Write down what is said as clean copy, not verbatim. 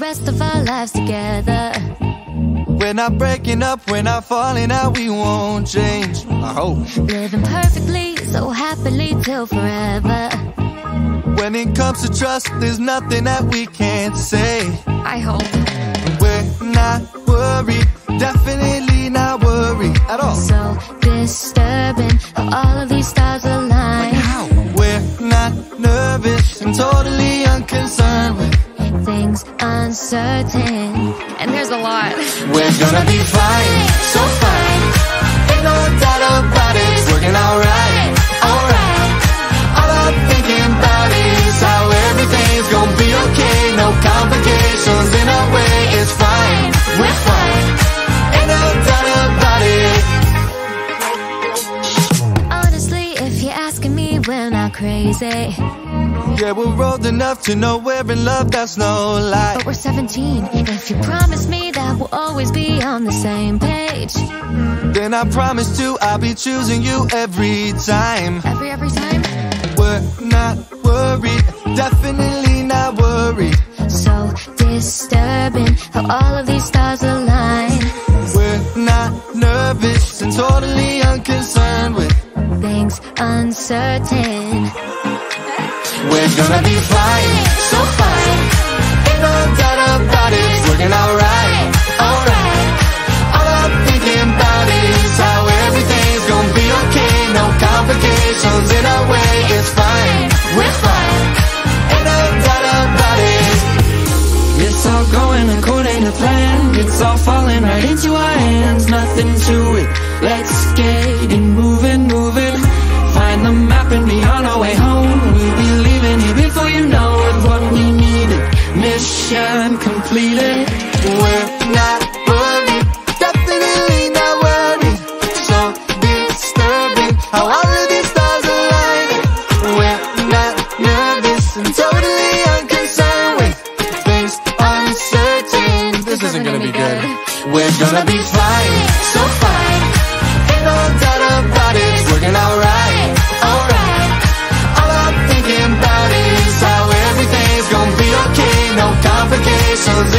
rest of our lives together. We're not breaking up, we're not falling out, we won't change, I hope. Living perfectly, so happily till forever. When it comes to trust, there's nothing that we can't say. I hope. We're not worried, definitely not worried at all. So disturbing how all of these stars align. We're not nervous and totally unconcerned with things uncertain, and there's a lot. We're gonna be fine, so fine. Ain't no doubt about it, it's working alright, alright. All I'm thinking about is how everything's gonna be okay. No complications in our way, it's fine, we're fine. Ain't no doubt about it. Honestly, if you're asking me, we're not crazy. Yeah, we're old enough to know we're in love, that's no lie. But we're 17, if you promise me that we'll always be on the same page, then I promise to, I'll be choosing you every time. Every time? We're not worried, definitely not worried. So disturbing how all of these stars align. We're not nervous and totally unconcerned with things uncertain. We're gonna be fine, so fine. Ain't no doubt about it, it's working alright, alright. All I'm thinking about is how everything's gonna be okay. No complications in our way, it's fine, we're fine. Ain't no doubt about it. It's all going according to plan. It's all falling right into our hands. Nothing to it, let's get it moving, moving. Find the map and be on our way home. We'll be leaving here before you know it. What we needed, mission completed. We're not worried, definitely not worried. So disturbing how all of these stars align. We're not nervous and totally unconcerned with things uncertain. This isn't gonna be good. We're gonna be fine, so fine. Ain't no doubt about it, it's working alright, alright. All I'm thinking about is how everything's gonna be okay. No complications